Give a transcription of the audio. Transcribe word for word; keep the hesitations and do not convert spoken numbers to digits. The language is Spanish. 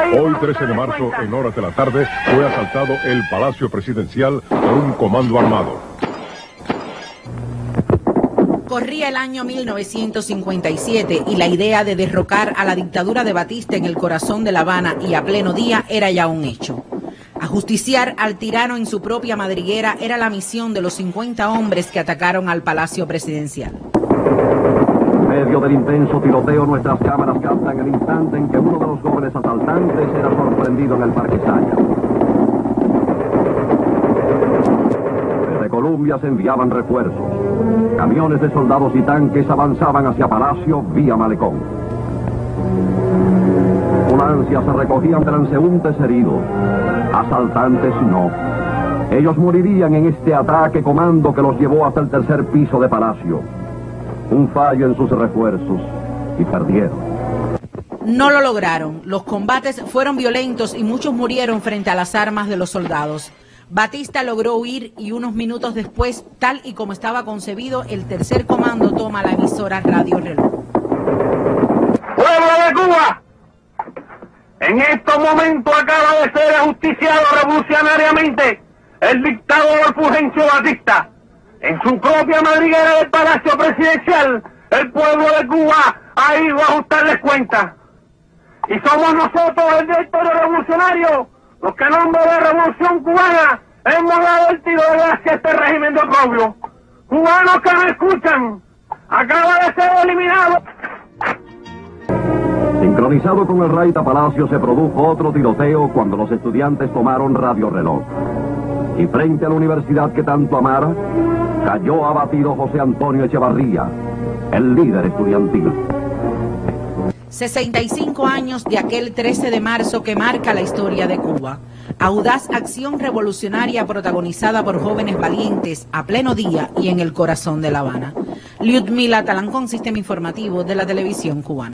Hoy, trece de marzo, en horas de la tarde, fue asaltado el Palacio Presidencial por un comando armado. Corría el año mil novecientos cincuenta y siete y la idea de derrocar a la dictadura de Batista en el corazón de La Habana y a pleno día era ya un hecho. Ajusticiar al tirano en su propia madriguera era la misión de los cincuenta hombres que atacaron al Palacio Presidencial. En medio del intenso tiroteo, nuestras cámaras captan el instante en que uno de los jóvenes asaltantes era sorprendido en el Parque Saya. Desde Colombia se enviaban refuerzos. Camiones de soldados y tanques avanzaban hacia Palacio vía Malecón. Con ansia se recogían transeúntes heridos. Asaltantes no. Ellos morirían en este ataque comando que los llevó hasta el tercer piso de Palacio. Un fallo en sus refuerzos y perdieron. No lo lograron. Los combates fueron violentos y muchos murieron frente a las armas de los soldados. Batista logró huir y unos minutos después, tal y como estaba concebido, el tercer comando toma la emisora Radio Reloj. ¡Pueblo de Cuba! En estos momentos acaba de ser ajusticiado revolucionariamente el dictador Fulgencio Batista. En su propia madriguera del Palacio Presidencial, el pueblo de Cuba ha ido a ajustarles cuentas. Y somos nosotros, el directorio revolucionario, los que en nombre de la Revolución Cubana hemos dado el tiro de gracia a este régimen de oprobio. Cubanos que me escuchan, acaba de ser eliminado. Sincronizado con el Raita Palacio se produjo otro tiroteo cuando los estudiantes tomaron Radio Reloj. Y frente a la universidad que tanto amara, cayó abatido José Antonio Echevarría, el líder estudiantil. sesenta y cinco años de aquel trece de marzo que marca la historia de Cuba. Audaz acción revolucionaria protagonizada por jóvenes valientes a pleno día y en el corazón de La Habana. Liudmila Talancón, Sistema Informativo de la Televisión Cubana.